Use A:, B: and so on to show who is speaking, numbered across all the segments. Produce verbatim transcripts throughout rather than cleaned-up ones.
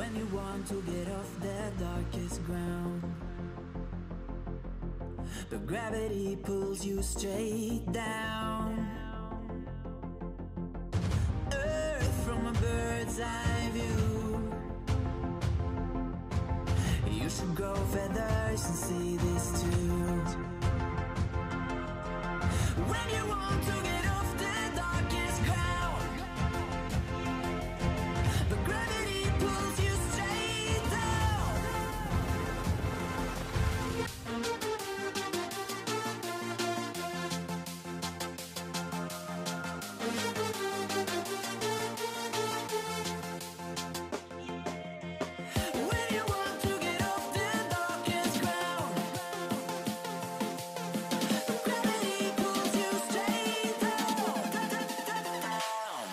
A: When you want to get off the darkest ground, but gravity pulls you straight down. Earth from a bird's eye view. You should grow feathers and see this too. When you want to get off the darkest ground, but gravity pulls you straight down. When you want to get off the darkest ground, but gravity pulls you straight down, down.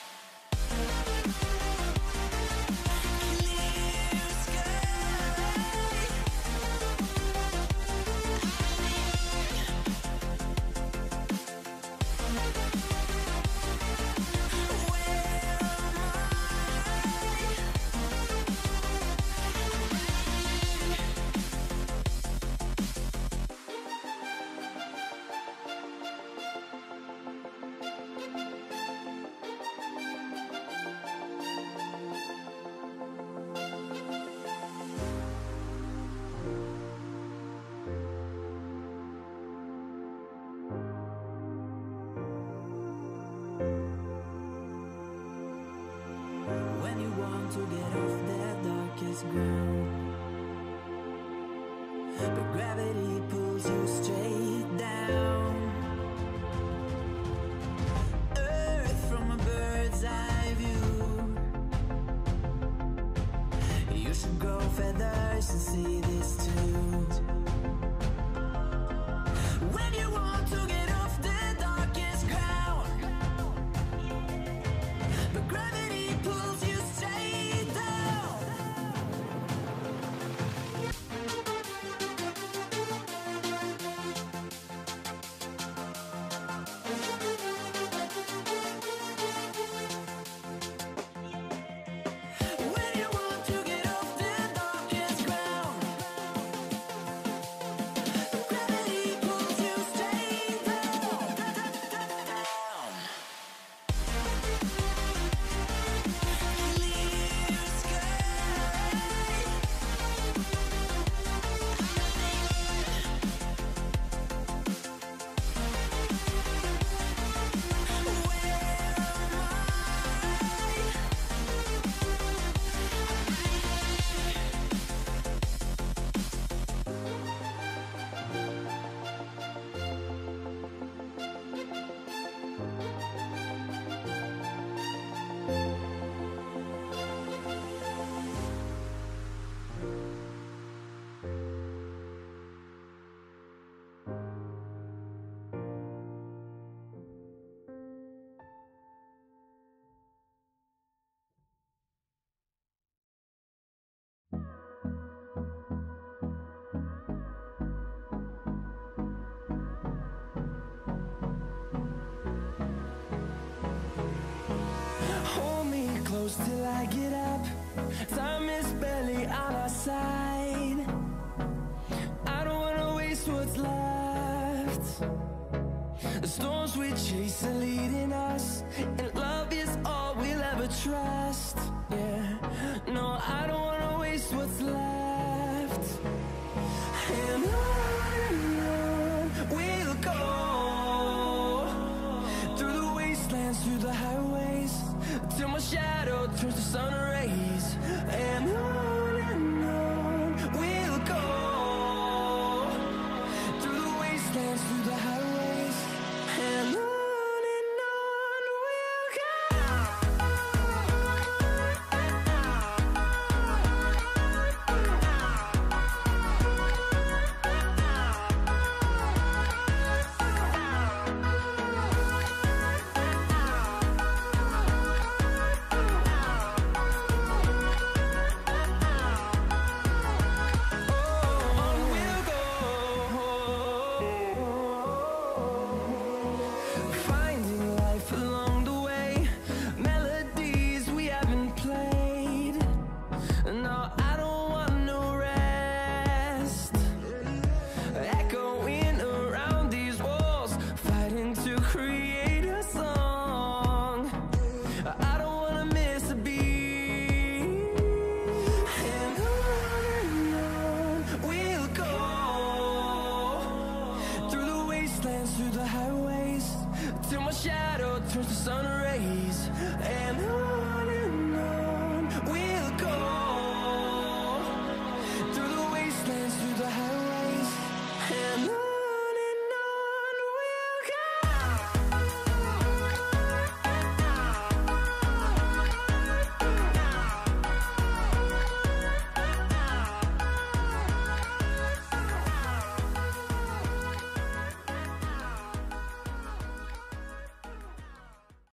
A: Clear sky. When you want to get off the darkest ground, but gravity pulls you straight down. Earth from a bird's eye view. You should grow feathers and see this too. When you want to get off the darkest ground, but gravity pulls you straight down. When you want to get off the darkest ground, but gravity pulls you straight down, down. Clear sky. Hold me close till I get up. Time is barely on our side. I don't wanna waste what's left. The storms we chase are leading us, and love is all we'll ever trust. Yeah, no, I don't wanna waste what's left. And on and on we'll go, through the wastelands, through the highways, till my shadow turns to sun rays. And on and on we'll go, through the wastelands, through the highways. And on and on we'll go. through the highways till my shadow turns to sun rays. And on